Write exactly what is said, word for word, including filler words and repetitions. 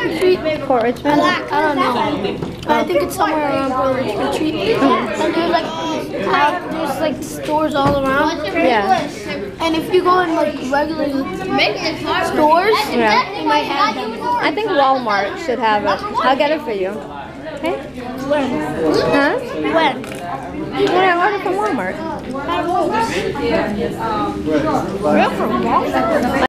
Street? Port Richmond? I don't know. I think it's somewhere around Port Richmond Street. Mm-hmm. And there's like uh, there's like stores all around. Yeah. And if you go in like regular stores, Yeah. you might have them. I think Walmart should have it. I'll get it for you. Okay? When? Huh? When? When I order from Walmart. Real from Walmart?